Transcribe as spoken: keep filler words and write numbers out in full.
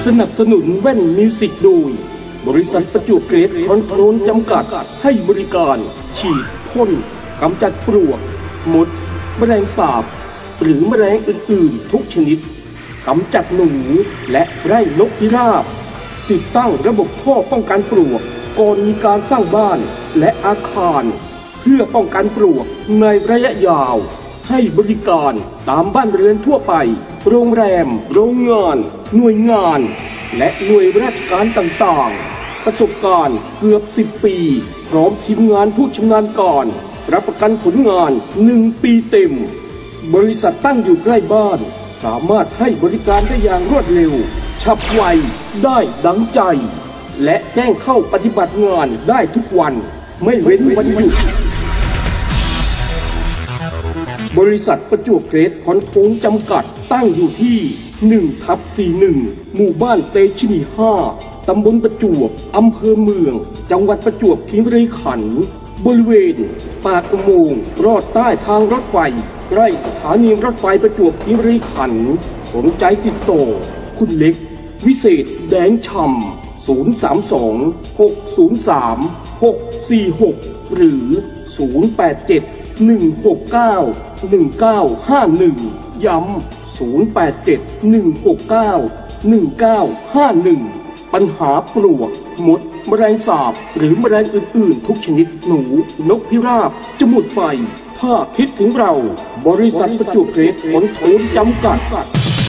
นับสนุนแว่นมิวสิกโดยบริษัทประจวบเกรดคอนโทรลจำกัดให้บริการฉีดพ่นกำจัดปลวกมดแมลงสาบหรือแมลงอื่นๆทุกชนิดกำจัดหนูและไล่นกพิราบติดตั้งระบบท่อป้องกันปลวกก่อนมีการสร้างบ้านและอาคารเพื่อป้องกันปลวกในระยะยาวให้บริการตามบ้านเรือนทั่วไปโรงแรมโรงงานหน่วยงานและหน่วยราชการต่างๆประสบการณ์เกือบสิบปีพร้อมทีมงานผู้ชำนาญการรับประกันผลงานหนึ่งปีเต็มบริษัทตั้งอยู่ใกล้บ้านสามารถให้บริการได้อย่างรวดเร็วฉับไวได้ดังใจและแจ้งเข้าปฏิบัติงานได้ทุกวันไม่เว้นวันหยุดบริษัทประจวบเกรดคอนโทรลจำกัดตั้งอยู่ที่หนึ่งทับสี่สิบเอ็ดหมู่บ้านเตชินีห้าตำบลประจวบอำเภอเมืองจังหวัดประจวบคีรีขันธ์บริเวณปากอุโมงค์รอดใต้ทางรถไฟใกล้สถานีรถไฟประจวบคีรีขันธ์สนใจติดต่อคุณเล็กวิเศษแดงฉ่ำศูนย์ สาม สอง หก ศูนย์ สาม หก สี่ หกหรือศูนย์ แปด เจ็ด หนึ่ง หก เก้า หนึ่ง เก้า ห้า หนึ่งย้ำศูนย์ แปด เจ็ด หนึ่ง หก เก้า หนึ่ง เก้า ห้า หนึ่งปัญหาปลวกมดแมลงสาบหรือแมลงอื่นๆทุกชนิดหนูนกพิราบจะหมดไปถ้าคิดถึงเราบริษัทประจวบเกรดคอนโทรลจำกัด